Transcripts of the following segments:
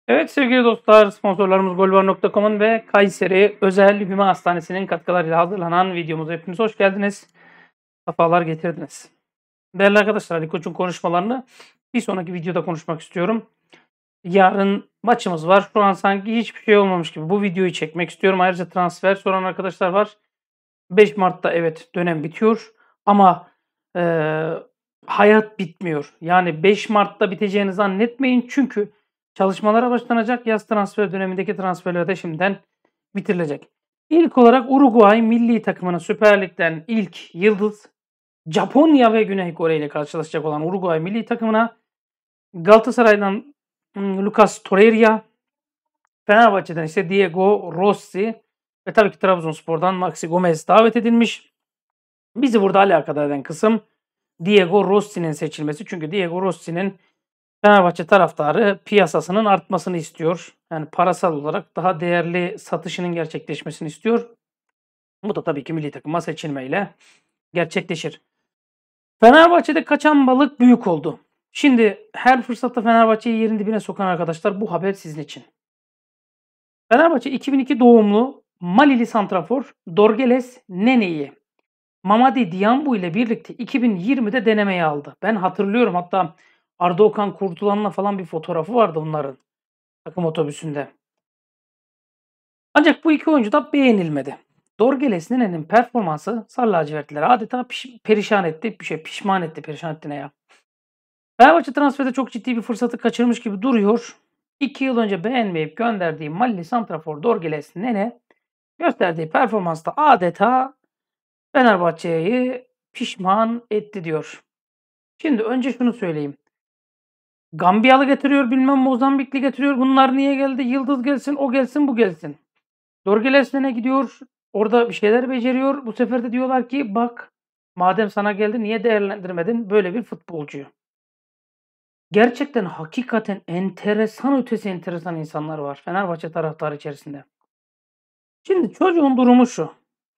Evet sevgili dostlar, sponsorlarımız Golvar.com'un ve Kayseri Özel Hüma Hastanesi'nin katkılarıyla hazırlanan videomuza hepiniz hoş geldiniz. Sefalar getirdiniz. Değerli arkadaşlar, Ali Koç'un konuşmalarını bir sonraki videoda konuşmak istiyorum. Yarın maçımız var. Şu an sanki hiçbir şey olmamış gibi bu videoyu çekmek istiyorum. Ayrıca transfer soran arkadaşlar var. 5 Mart'ta evet dönem bitiyor ama hayat bitmiyor. Yani 5 Mart'ta biteceğini zannetmeyin çünkü çalışmalara başlanacak. Yaz transfer dönemindeki transferler de şimdiden bitirilecek. İlk olarak Uruguay milli takımının Süper Lig'den ilk yıldız Japonya ve Güney Kore ile karşılaşacak olan Uruguay milli takımına Galatasaray'dan Lucas Torreira, Fenerbahçe'den ise Diego Rossi ve tabii ki Trabzonspor'dan Maxi Gomez davet edilmiş. Bizi burada alakadar eden kısım Diego Rossi'nin seçilmesi. Çünkü Diego Rossi'nin Fenerbahçe taraftarı piyasasının artmasını istiyor. Yani parasal olarak daha değerli satışının gerçekleşmesini istiyor. Bu da tabii ki milli takıma seçilmeyle gerçekleşir. Fenerbahçe'de kaçan balık büyük oldu. Şimdi her fırsatta Fenerbahçe'yi yerin dibine sokan arkadaşlar bu haber sizin için. Fenerbahçe 2002 doğumlu Malili santrafor Dorgeles Nene'yi Mamadi Diambu ile birlikte 2020'de denemeye aldı. Ben hatırlıyorum, hatta Arda Okan Kurtulan'la falan bir fotoğrafı vardı bunların takım otobüsünde. Ancak bu iki oyuncu da beğenilmedi. Dorgeles Nene'nin performansı Sarı lacivertlileri adeta perişan etti. Pişman etti. Perişan etti ne ya? Fenerbahçe transferde çok ciddi bir fırsatı kaçırmış gibi duruyor. 2 yıl önce beğenmeyip gönderdiği Malli santrafor Dorgeles Nene gösterdiği performansta adeta Fenerbahçe'yi pişman etti diyor. Şimdi önce şunu söyleyeyim. Gambiyalı getiriyor, bilmem Mozambikli getiriyor. Bunlar niye geldi? Yıldız gelsin, o gelsin, bu gelsin. Dorgeles'e gidiyor. Orada bir şeyler beceriyor. Bu sefer de diyorlar ki bak madem sana geldi niye değerlendirmedin böyle bir futbolcuyu? Gerçekten hakikaten enteresan ötesi enteresan insanlar var Fenerbahçe taraftarı içerisinde. Şimdi çocuğun durumu şu.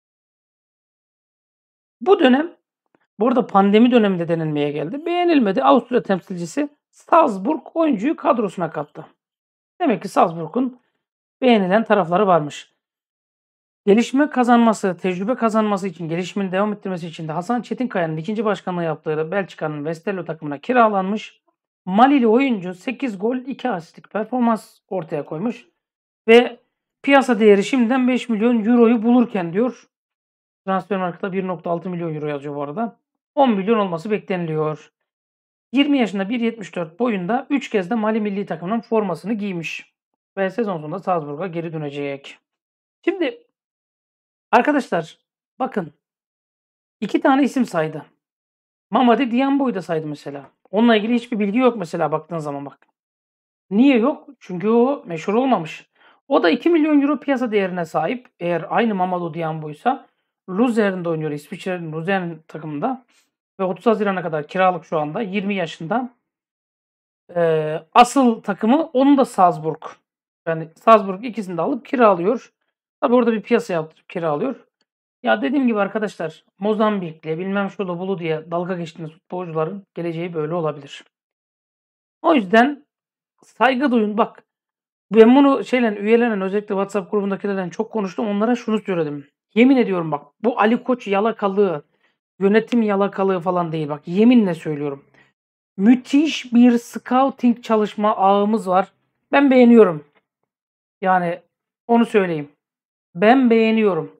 Bu dönem, bu arada pandemi döneminde denilmeye geldi. Beğenilmedi. Avusturya temsilcisi Salzburg oyuncuyu kadrosuna kattı. Demek ki Salzburg'un beğenilen tarafları varmış. Gelişme kazanması, tecrübe kazanması için, gelişimini devam ettirmesi için de Hasan Çetinkaya'nın ikinci başkanlığı yaptığı Belçika'nın Westerlo takımına kiralanmış. Malili oyuncu 8 gol 2 asistlik performans ortaya koymuş ve piyasa değeri şimdiden 5 milyon euroyu bulurken diyor. Transfermarkt'ta 1.6 milyon euro yazıyor bu arada. 10 milyon olması bekleniliyor. 20 yaşında 1.74 boyunda 3 kez de Mali milli takımının formasını giymiş. Ve sezon sonunda Salzburg'a geri dönecek. Şimdi arkadaşlar bakın 2 tane isim saydı. Mamadi Diambo'yu da saydı mesela. Onunla ilgili hiçbir bilgi yok mesela baktığın zaman bak. Niye yok? Çünkü o meşhur olmamış. O da 2 milyon euro piyasa değerine sahip. Eğer aynı Mamadou Diambo'ysa Luzern'de oynuyor. İsviçre'nin Luzern takımında. Ve 30 Haziran'a kadar kiralık şu anda. 20 yaşında. Asıl takımı onun da Salzburg. Yani Salzburg ikisini de alıp kiralıyor. Tabi orada bir piyasa yaptırıp kiralıyor. Ya dediğim gibi arkadaşlar Mozambik'le bilmem şurada bulu diye dalga geçtiğiniz futbolcuların geleceği böyle olabilir. O yüzden saygı duyun. Bak ben bunu üyelerle özellikle WhatsApp grubundakilerden çok konuştum. Onlara şunu söyledim. Yemin ediyorum bak bu Ali Koç yalakalığı, yönetim yalakalığı falan değil. Bak yeminle söylüyorum. Müthiş bir scouting çalışma ağımız var. Ben beğeniyorum. Yani onu söyleyeyim. Ben beğeniyorum.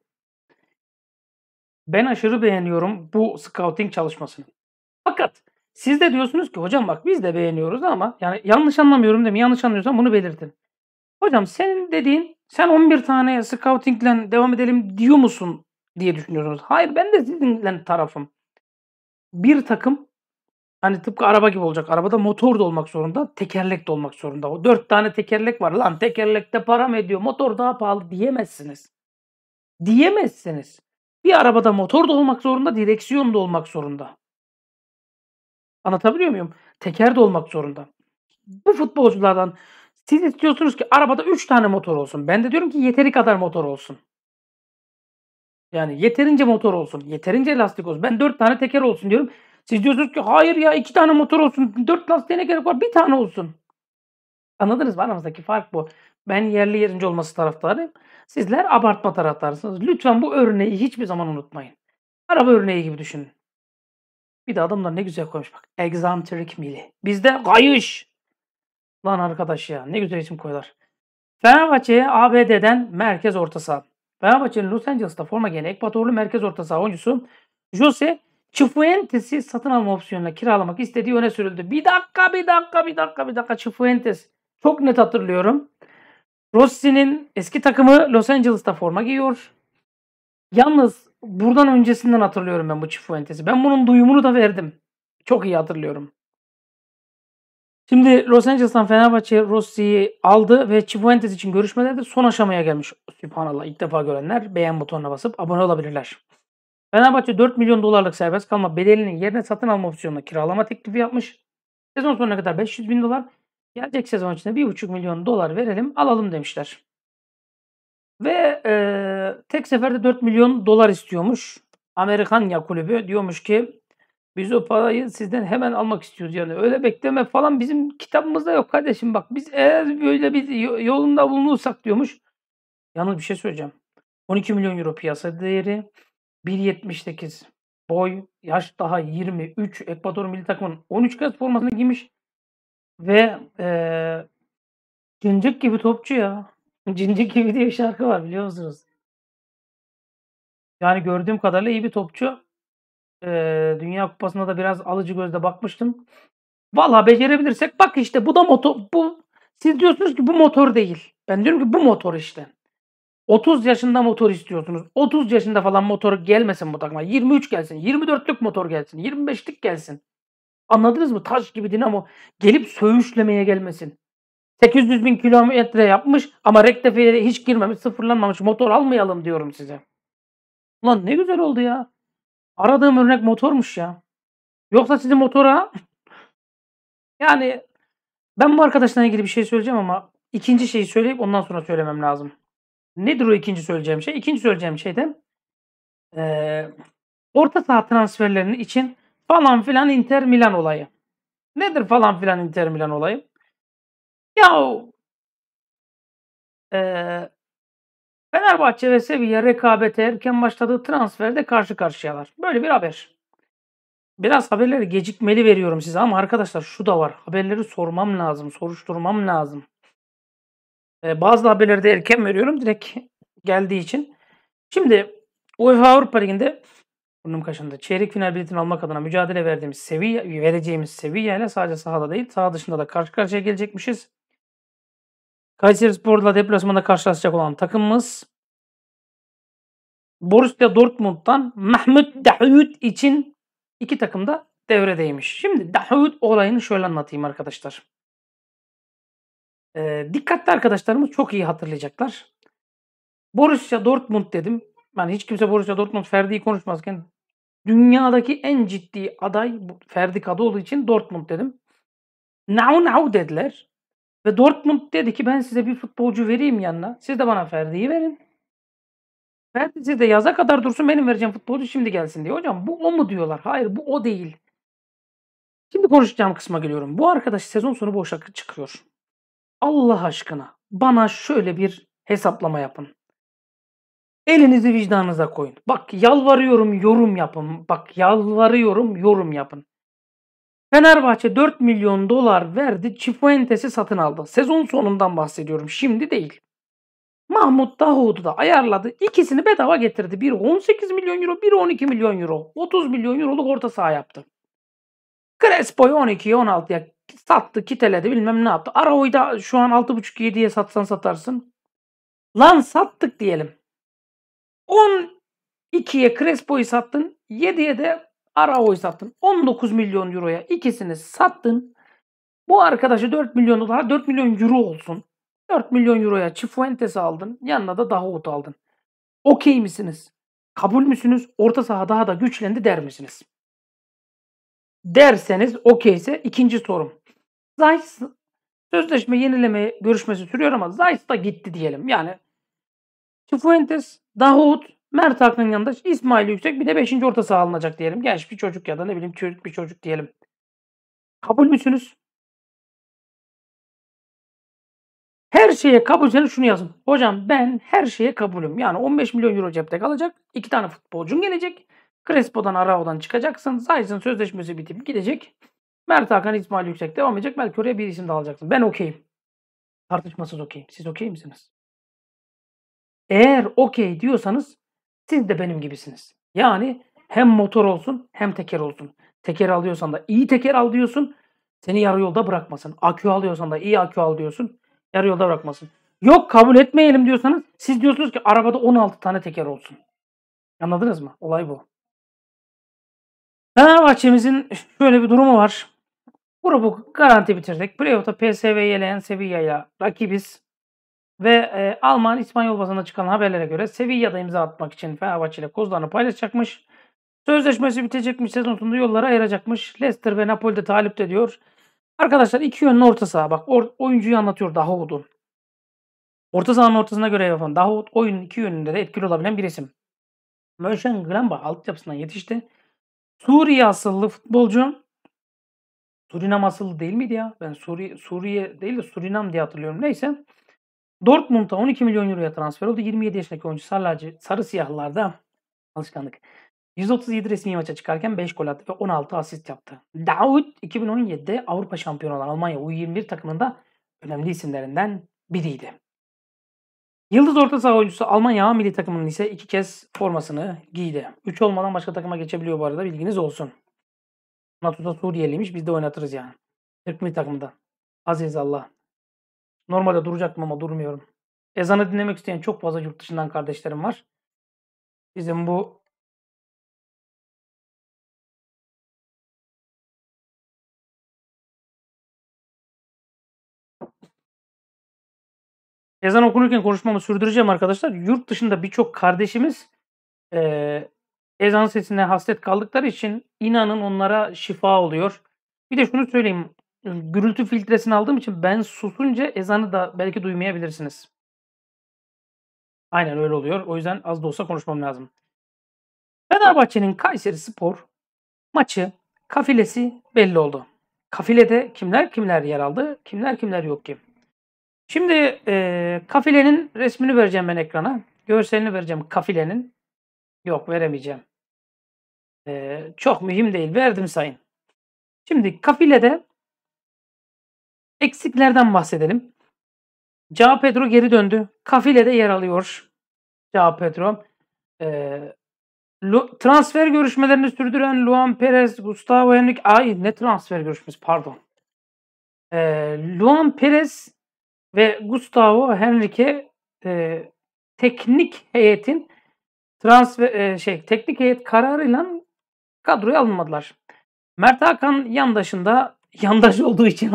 Ben aşırı beğeniyorum bu scouting çalışmasını. Fakat siz de diyorsunuz ki hocam bak biz de beğeniyoruz ama yani yanlış anlamıyorum değil mi? Yanlış anlıyorsam bunu belirtin. Hocam senin dediğin sen 11 tane scoutingle devam edelim diyor musun diye düşünüyorsunuz. Hayır ben de sizinle tarafım. Bir takım hani tıpkı araba gibi olacak. Arabada motor da olmak zorunda, tekerlek de olmak zorunda. O 4 tane tekerlek var. Lan tekerlekte para mı ediyor? Motor daha pahalı diyemezsiniz. Diyemezsiniz. Bir arabada motor da olmak zorunda, direksiyon da olmak zorunda. Anlatabiliyor muyum? Teker de olmak zorunda. Bu futbolculardan siz istiyorsunuz ki arabada 3 tane motor olsun. Ben de diyorum ki yeteri kadar motor olsun. Yani yeterince motor olsun, yeterince lastik olsun. Ben 4 tane teker olsun diyorum. Siz diyorsunuz ki hayır ya 2 tane motor olsun, 4 lastiğe ne gerek var? 1 tane olsun. Anladınız mı? Aramızdaki fark bu. Ben yerli yerince olması taraftarıyım. Sizler abartma taraftarısınız. Lütfen bu örneği hiçbir zaman unutmayın. Araba örneği gibi düşünün. Bir de adamlar ne güzel koymuş bak. Egzantrik Mili. Bizde kayış. Lan arkadaş ya ne güzel isim koyuyorlar. Fenerbahçe'ye ABD'den merkez orta saha. Fenerbahçe'nin Los Angeles'ta forma giyen Ekvadorlu merkez orta saha oyuncusu Jose Cifuentes'i satın alma opsiyonuna kiralamak istediği öne sürüldü. Bir dakika Cifuentes. Çok net hatırlıyorum. Rossi'nin eski takımı Los Angeles'ta forma giyiyor. Yalnız buradan öncesinden hatırlıyorum ben bu Cifuentes'i. Ben bunun duyumunu da verdim. Çok iyi hatırlıyorum. Şimdi Los Angeles'tan Fenerbahçe Rossi'yi aldı ve Cifuentes için görüşmelerde son aşamaya gelmiş. Sübhanallah ilk defa görenler beğen butonuna basıp abone olabilirler. Fenerbahçe 4 milyon dolarlık serbest kalma bedelinin yerine satın alma opsiyonuna kiralama teklifi yapmış. Sezon sonuna kadar 500 bin dolar, gelecek sezon içinde 1,5 milyon dolar verelim alalım demişler. Ve tek seferde 4 milyon dolar istiyormuş. Amerikanya kulübü diyormuş ki biz o parayı sizden hemen almak istiyoruz yani. Öyle bekleme falan bizim kitabımızda yok kardeşim bak. Biz eğer böyle bir yolunda bulunursak diyormuş. Yalnız bir şey söyleyeceğim. 12 milyon euro piyasa değeri. 1.78 boy. Yaş daha 23. Ekvador milli takımının 13 kez formasını giymiş. Ve cincik gibi topçu ya. Cincik gibi diye bir şarkı var biliyor musunuz? Yani gördüğüm kadarıyla iyi bir topçu. Dünya Kupası'nda da biraz alıcı gözle bakmıştım. Valla becerebilirsek bak işte bu da motor. Siz diyorsunuz ki bu motor değil. Ben diyorum ki bu motor işte. 30 yaşında motor istiyorsunuz. 30 yaşında falan motor gelmesin bu takıma. 23 gelsin. 24'lük motor gelsin. 25'lik gelsin. Anladınız mı? Taş gibi dinamo gelip söğüşlemeye gelmesin. 800 bin kilometre yapmış ama rektifiye hiç girmemiş, sıfırlanmamış motor almayalım diyorum size. Ulan ne güzel oldu ya. Aradığım örnek motormuş ya. Yoksa sizin motora yani ben bu arkadaşla ilgili bir şey söyleyeceğim ama ikinci şeyi söyleyip ondan sonra söylemem lazım. Nedir o ikinci söyleyeceğim şey? İkinci söyleyeceğim şey de orta saha transferlerinin için falan filan Inter Milan olayı. Nedir falan filan Inter Milan olayı? Yahu Fenerbahçe ve Sevilla rekabete erken başladığı transferde karşı karşıyalar. Böyle bir haber. Biraz haberleri gecikmeli veriyorum size ama arkadaşlar şu da var. Haberleri sormam lazım, soruşturmam lazım. Bazı haberleri de erken veriyorum direkt geldiği için. Şimdi UEFA Avrupa Ligi'nde burnum kaşındı. Çeyrek final biletini almak adına mücadele vereceğimiz Sevilla ile sadece sahada değil, saha dışında da karşı karşıya gelecekmişiz. Kayserispor'la deplasmanda karşılaşacak olan takımımız Borussia Dortmund'dan Mahmut Dahoud için iki takım da devredeymiş. Şimdi Dahoud olayını şöyle anlatayım arkadaşlar. Dikkatli arkadaşlarımız çok iyi hatırlayacaklar. Borussia Dortmund dedim. Yani hiç kimse Borussia Dortmund Ferdi'yi konuşmazken dünyadaki en ciddi aday Ferdi Kadıoğlu için Dortmund dedim. Nau dediler. Ve Dortmund dedi ki ben size bir futbolcu vereyim yanına. Siz de bana Ferdi'yi verin. Ferdi size de yaza kadar dursun benim vereceğim futbolcu şimdi gelsin diye. Hocam bu o mu diyorlar? Hayır bu o değil. Şimdi konuşacağım kısma geliyorum. Bu arkadaş sezon sonu boşa çıkıyor. Allah aşkına bana şöyle bir hesaplama yapın. Elinizi vicdanınıza koyun. Bak yalvarıyorum yorum yapın. Bak yalvarıyorum yorum yapın. Fenerbahçe 4 milyon dolar verdi. Cifuentes'i satın aldı. Sezon sonundan bahsediyorum. Şimdi değil. Mahmut Dahoud'u da ayarladı. İkisini bedava getirdi. Biri 18 milyon euro, biri 12 milyon euro. 30 milyon euroluk orta saha yaptı. Crespo'yu 12'ye 16'ya sattı, kiteledi bilmem ne yaptı. Arao'yu da şu an 6,5-7'ye satsan satarsın. Lan sattık diyelim. 12'ye Crespo'yu sattın. 7'ye de Arao'yu sattın. 19 milyon euroya ikisini sattın. Bu arkadaşı 4 milyon dolar, 4 milyon euro olsun. 4 milyon euroya Cifuentes'i aldın. Yanına da Dahoud aldın. Okey misiniz? Kabul müsünüz? Orta saha daha da güçlendi der misiniz? Derseniz okeyse ikinci sorum. Zayt sözleşme yenileme görüşmesi sürüyor ama Zayt da gitti diyelim. Yani Cifuentes, Dahoud, Mert Hakan yanında İsmail Yüksek bir de 5. orta saha alınacak diyelim. Genç bir çocuk ya da ne bileyim Türk bir çocuk diyelim. Kabul müsünüz? Her şeye kabulseniz şunu yazın. Hocam ben her şeye kabulüm. Yani 15 milyon euro cepte kalacak. 2 tane futbolcun gelecek. Crespo'dan Arao'dan çıkacaksın. Zayt'ın sözleşmesi bitip gidecek. Mert Hakan, İsmail Yüksek devam edecek. Belki oraya bir isim daha alacaksın. Ben okeyim. Tartışmasız okeyim. Siz okey misiniz? Eğer okey diyorsanız siz de benim gibisiniz. Yani hem motor olsun hem teker olsun. Teker alıyorsan da iyi teker al diyorsun. Seni yarı yolda bırakmasın. Akü alıyorsan da iyi akü al diyorsun. Yarı yolda bırakmasın. Yok kabul etmeyelim diyorsanız siz diyorsunuz ki arabada 16 tane teker olsun. Anladınız mı? Olay bu. Fenerbahçe'mizin şöyle bir durumu var. Grubu garanti bitirdik. Playoff'ta PSV'yi eleyen Sevilla'yla rakibiz. Ve Alman İspanyol basında çıkan haberlere göre Sevilla'da imza atmak için Fenerbahçe ile kozlarını paylaşacakmış. Sözleşmesi bitecekmiş, sezon sonunda yolları ayıracakmış. Leicester ve Napoli'de talip de diyor. Arkadaşlar iki yönlü orta saha. Bak oyuncuyu anlatıyor Dahoud'u. Orta sahanın ortasına göre yapan Dahoud oyunun iki yönünde de etkili olabilen bir isim. Mönchengladbach altyapısından yetişti. Suriye asıllı futbolcu. Surinam asıllı değil miydi ya? Ben Suriye değil de Surinam diye hatırlıyorum. Neyse. Dortmund'a 12 milyon euroya transfer oldu. 27 yaşındaki oyuncu sarı siyahlarda alışkanlık. 137 resmi maça çıkarken 5 gol attı ve 16 asist yaptı. Dahoud 2017'de Avrupa şampiyonu olan Almanya U21 takımında önemli isimlerinden biriydi. Yıldız orta saha oyuncusu Almanya A milli takımının ise 2 kez formasını giydi. 3 olmadan başka takıma geçebiliyor bu arada, bilginiz olsun. Natu'da Suriyeliymiş, biz de oynatırız yani. Türk milli takımında. Aziz Allah. Normalde duracaktım ama durmuyorum. Ezanı dinlemek isteyen çok fazla yurt dışından kardeşlerim var. Bizim bu ezan okunurken konuşmamı sürdüreceğim arkadaşlar. Yurt dışında birçok kardeşimiz ezan sesine hasret kaldıkları için inanın onlara şifa oluyor. Bir de şunu söyleyeyim. Gürültü filtresini aldığım için ben susunca ezanı da belki duymayabilirsiniz. Aynen öyle oluyor. O yüzden az da olsa konuşmam lazım. Fenerbahçe'nin Kayserispor maçı kafilesi belli oldu. Kafilede kimler yer aldı, kimler yok ki? Şimdi kafilenin resmini vereceğim ben ekrana. Görselini vereceğim kafilenin. Yok, veremeyeceğim. Çok mühim değil. Verdim sayın. Şimdi kafilede eksiklerden bahsedelim. João Pedro geri döndü. Kafilede yer alıyor João Pedro. Transfer görüşmelerini sürdüren Luan Perez, Gustavo Henrique... Ay ne transfer görüşmesi, pardon. Luan Perez ve Gustavo Henrique teknik heyetin teknik heyet kararıyla kadroya alınmadılar. Mert Hakan yandaş olduğu için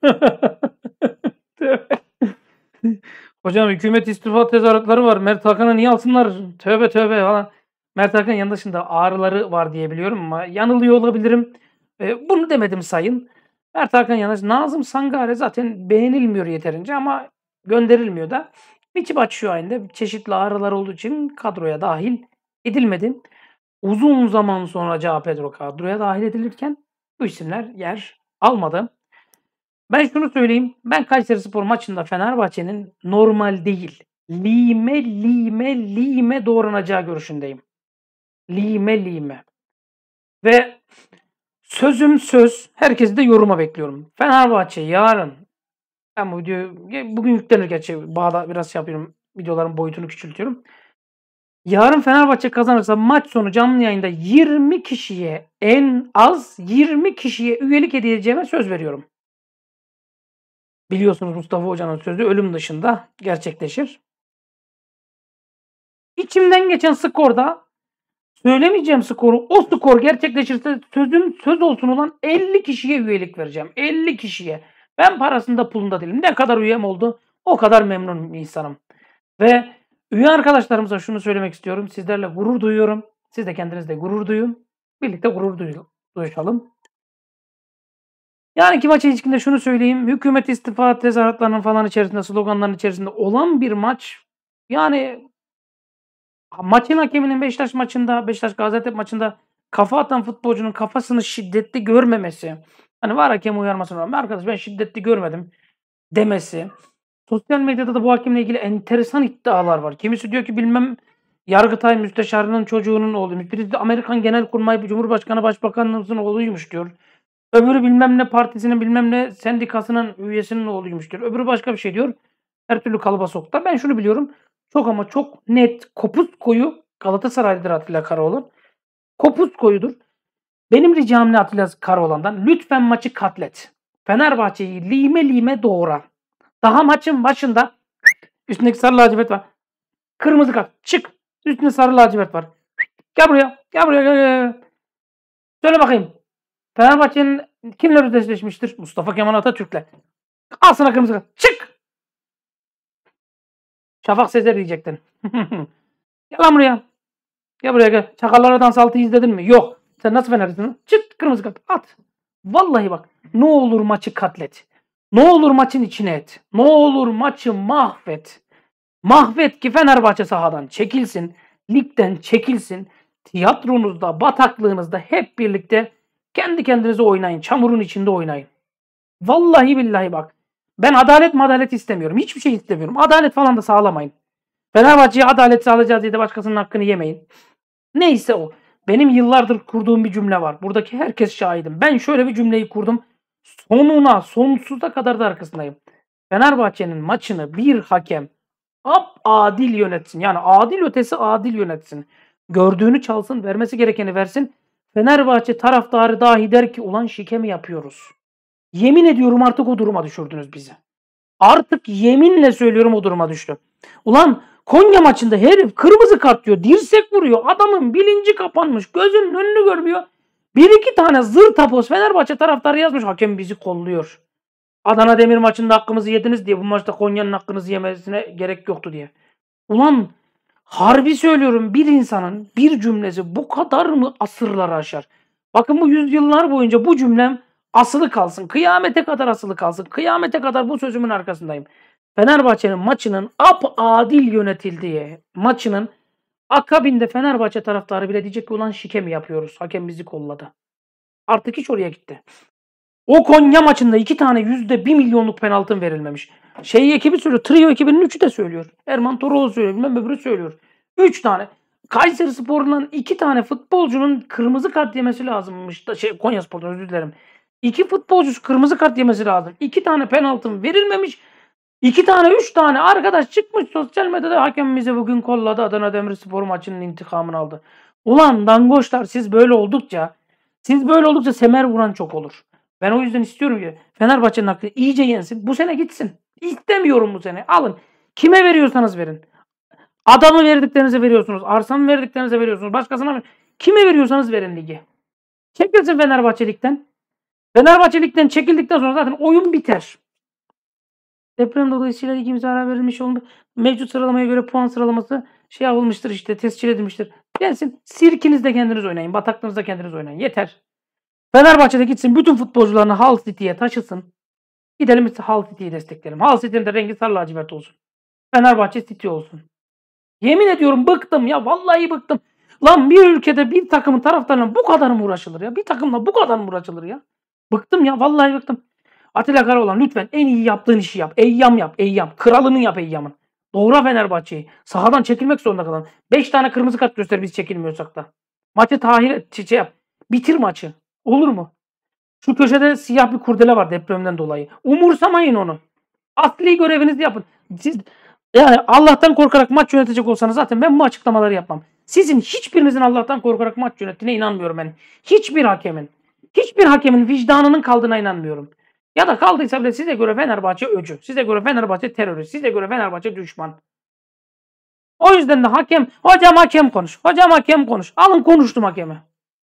hocam hükümet istifa tezahüratları var. Mert Hakan'ı niye alsınlar? Tövbe falan. Mert Hakan yandaşında ağrıları var diye biliyorum ama yanılıyor olabilirim. Bunu demedim sayın. Mert Hakan yandaş. Nazım Sangare zaten beğenilmiyor yeterince ama gönderilmiyor da. Miçibaş şu anda çeşitli ağrılar olduğu için kadroya dahil edilmedi. Uzun zaman sonra João Pedro kadroya dahil edilirken bu isimler yer almadı. Ben şunu söyleyeyim. Ben Kayserispor maçında Fenerbahçe'nin normal değil, lime doğranacağı görüşündeyim. Lime. Ve sözüm söz. Herkesi de yoruma bekliyorum. Fenerbahçe yarın, ben bu videoyu bugün yüklenir gerçi. Bağda biraz yapıyorum. Videoların boyutunu küçültüyorum. Yarın Fenerbahçe kazanırsa maç sonu canlı yayında 20 kişiye, en az 20 kişiye üyelik edeceğime söz veriyorum. Biliyorsunuz Mustafa Hoca'nın sözü ölüm dışında gerçekleşir. İçimden geçen skorda söylemeyeceğim skoru, o skor gerçekleşirse sözüm söz olsun olan 50 kişiye üyelik vereceğim. 50 kişiye. Ben parasında pulunda değilim. Ne kadar üyem oldu o kadar memnun bir insanım. Ve üye arkadaşlarımıza şunu söylemek istiyorum. Sizlerle gurur duyuyorum. Siz de kendinizle gurur duyun. Birlikte gurur duyalım. Yarınki maça ilişkinde şunu söyleyeyim. Hükümet istifa tezahüratlarının falan içerisinde, sloganların içerisinde olan bir maç. Yani maçın hakeminin Beşiktaş Gaziantep maçında kafa atan futbolcunun kafasını şiddetli görmemesi. Hani var hakem uyarmasına rağmen arkadaş ben şiddetli görmedim demesi. Sosyal medyada da bu hakemle ilgili enteresan iddialar var. Kimisi diyor ki bilmem Yargıtay Müsteşarı'nın çocuğunun oğluymuş. Birisi de Amerikan Genelkurmay Cumhurbaşkanı Başbakanımızın oğluymuş diyor. Öbürü bilmem ne partisinin bilmem ne sendikasının üyesinin oğluymuş diyor. Öbürü başka bir şey diyor. Her türlü kalıba soktular. Ben şunu biliyorum. Çok ama çok net, kopuz koyu Galatasaraylıdır Atilla Karaoğlan. Kopuz koyudur. Benim ricam ne Atilla Karaoğlan'dan? Lütfen maçı katlet. Fenerbahçe'yi lime lime doğra. Daha maçın başında üstündeki sarı lacivert var. Kırmızı kart. Çık. Üstünde sarı lacivert var. Gel buraya. Gel buraya. Gel. Söyle bakayım. Fenerbahçe'nin kimle özdeşleşmiştir? Mustafa Kemal Atatürk'le. Al sana kırmızı kart. Çık. Şafak Sezer diyecektin. Gel lan buraya. Gel buraya gel. Çakallara dans altı izledin mi? Yok. Sen nasıl Fenerlisin? Çık kırmızı kart. At. Vallahi bak. Ne olur maçı katlet. Ne olur maçın içine et. Ne olur maçı mahvet. Mahvet ki Fenerbahçe sahadan çekilsin. Ligden çekilsin. Tiyatronuzda, bataklığınızda hep birlikte kendi kendinize oynayın. Çamurun içinde oynayın. Vallahi billahi bak. Ben adalet istemiyorum. Hiçbir şey istemiyorum. Adalet falan da sağlamayın. Fenerbahçe'ye adalet sağlayacağız diye de başkasının hakkını yemeyin. Neyse o. Benim yıllardır kurduğum bir cümle var. Buradaki herkes şahidim. Ben şöyle bir cümleyi kurdum. Sonsuza kadar da arkasındayım. Fenerbahçe'nin maçını bir hakem adil yönetsin. Yani adil ötesi adil yönetsin. Gördüğünü çalsın, vermesi gerekeni versin. Fenerbahçe taraftarı dahi der ki ulan şike mi yapıyoruz? Yemin ediyorum artık o duruma düşürdünüz bizi. Artık yeminle söylüyorum o duruma düştü. Ulan Konya maçında herif kırmızı kart diyor. Dirsek vuruyor. Adamın bilinci kapanmış. Gözünün önünü görmüyor. Bir iki tane zır tapoz Fenerbahçe taraftarı yazmış. Hakem bizi kolluyor. Adana Demir maçında hakkımızı yediniz diye bu maçta Konya'nın hakkınızı yemesine gerek yoktu diye. Ulan harbi söylüyorum bir insanın bir cümlesi bu kadar mı asırları aşar? Bakın bu yüzyıllar boyunca bu cümlem asılı kalsın. Kıyamete kadar asılı kalsın. Kıyamete kadar bu sözümün arkasındayım. Fenerbahçe'nin maçının adil yönetildiği maçının akabinde Fenerbahçe taraftarı bile diyecek ki ulan şike mi yapıyoruz? Hakem bizi kolladı. Artık hiç oraya gitti. O Konya maçında 2 tane %1 milyonluk penaltı verilmemiş. Ekibi söylüyor. Trio ekibinin 3'ü de söylüyor. Erman Toroğlu söylüyor. Bilmem öbürü söylüyor. 3 tane. Kayserispor'dan 2 tane futbolcunun kırmızı kart yemesi lazımmış. Konyaspor'dan özür dilerim. 2 futbolcusu kırmızı kart yemesi lazım. 2 tane penaltı verilmemiş. 2 tane 3 tane arkadaş çıkmış sosyal medyada hakem bize bugün kolladı. Adana Demirspor maçının intikamını aldı. Ulan dangoşlar siz böyle oldukça semer vuran çok olur. Ben o yüzden istiyorum ki Fenerbahçe'nin hakkı iyice yensin. Bu sene gitsin. İstemiyorum bu sene. Alın. Kime veriyorsanız verin. Adamı verdiklerinize veriyorsunuz. Arsamı verdiklerinize veriyorsunuz. Başkasına kime veriyorsanız verin ligi. Çekilsin Fenerbahçe ligden. Fenerbahçe ligden çekildikten sonra zaten oyun biter. Deprem dolayısıyla ligimize ara verilmiş oldu. Mevcut sıralamaya göre puan sıralaması yapılmıştır işte. Tescil edilmiştir. Gelsin. Sirkinizde kendiniz oynayın. Bataklığınızda kendiniz oynayın. Yeter. Fenerbahçe'de gitsin bütün futbolcularını Hull City'ye taşısın. Gidelim Hull City'yi destekleyelim. Hull City'nin de rengi sarı lacivert olsun. Fenerbahçe City olsun. Yemin ediyorum bıktım ya. Vallahi bıktım. Lan bir ülkede bir takımın taraftarıyla bu kadar mı uğraşılır ya? Bir takımla bu kadar mı uğraşılır ya? Bıktım ya. Vallahi bıktım. Atilla Karaoğlan lütfen en iyi yaptığın işi yap. Eyyam yap. Eyyam. Kralını yap Eyyam'ın. Doğra Fenerbahçe'yi. Sahadan çekilmek zorunda kalan. 5 tane kırmızı kart göster biz çekilmiyorsak da. Maçı tahir et. Yap. Bitir maçı. Olur mu? Şu köşede siyah bir kurdele var depremden dolayı. Umursamayın onu. Asli görevinizi yapın. Siz yani Allah'tan korkarak maç yönetecek olsanız zaten ben bu açıklamaları yapmam. Sizin hiçbirinizin Allah'tan korkarak maç yönettiğine inanmıyorum ben. Hiçbir hakemin vicdanının kaldığına inanmıyorum. Ya da kaldıysa bile size göre Fenerbahçe öcü. Size göre Fenerbahçe terörist. Size göre Fenerbahçe düşman. O yüzden de hocam hakem konuş. Alın konuştum hakemi.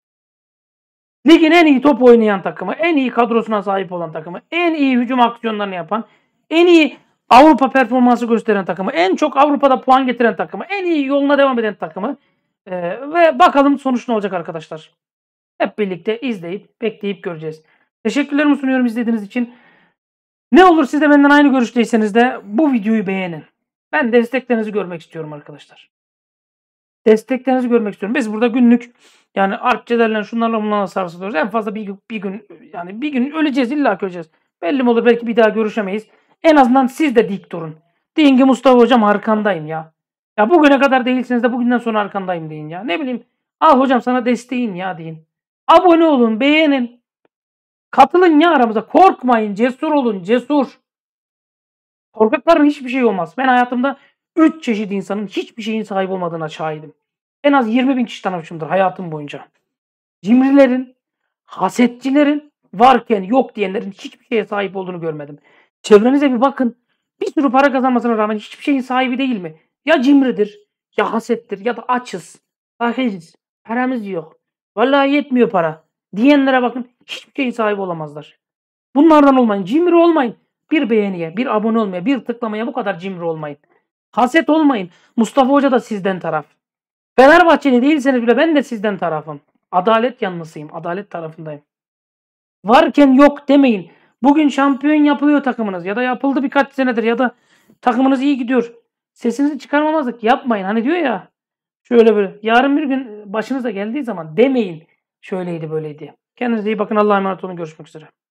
Ligin en iyi top oynayan takımı, en iyi kadrosuna sahip olan takımı, en iyi hücum aksiyonlarını yapan, en iyi Avrupa performansı gösteren takımı, en çok Avrupa'da puan getiren takımı, en iyi yoluna devam eden takımı ve bakalım sonuç ne olacak arkadaşlar. Hep birlikte izleyip, bekleyip göreceğiz. Teşekkürlerimi sunuyorum izlediğiniz için. Ne olur siz de benden aynı görüşteyseniz de bu videoyu beğenin. Ben desteklerinizi görmek istiyorum arkadaşlar. Desteklerinizi görmek istiyorum. Biz burada günlük yani artçelerle şunlarla bunlarla sarsılıyoruz. En fazla bir gün öleceğiz, illa öleceğiz. Belli mi olur belki bir daha görüşemeyiz. En azından siz de dik durun. Deyin ki Mustafa hocam arkandayım ya. Ya bugüne kadar değilsiniz de bugünden sonra arkandayım deyin ya. Ne bileyim al hocam sana desteğin ya deyin. Abone olun, beğenin. Katılın ya aramıza. Korkmayın, cesur olun, cesur. Korkakların hiçbir şey olmaz. Ben hayatımda 3 çeşit insanın hiçbir şeyin sahip olmadığına şahidim. En az 20.000 kişi tanımışımdır hayatım boyunca. Cimrilerin, hasetçilerin, varken yok diyenlerin hiçbir şeye sahip olduğunu görmedim. Çevrenize bir bakın. Bir sürü para kazanmasına rağmen hiçbir şeyin sahibi değil mi? Ya cimridir, ya hasettir ya da açız, fakiriz, paramız yok, vallahi yetmiyor para diyenlere bakın hiçbir şeyin sahibi olamazlar. Bunlardan olmayın, cimri olmayın. Bir beğeniye, bir abone olmaya, bir tıklamaya bu kadar cimri olmayın. Haset olmayın. Mustafa Hoca da sizden taraf. Fenerbahçeli değilseniz bile ben de sizden tarafım. Adalet yanlısıyım. Adalet tarafındayım. Varken yok demeyin. Bugün şampiyon yapılıyor takımınız ya da yapıldı birkaç senedir ya da takımınız iyi gidiyor. Sesinizi çıkarmamazlık yapmayın. Hani diyor ya şöyle böyle. Yarın bir gün başınıza geldiği zaman demeyin şöyleydi böyleydi. Kendinize iyi bakın. Allah'a emanet olun. Görüşmek üzere.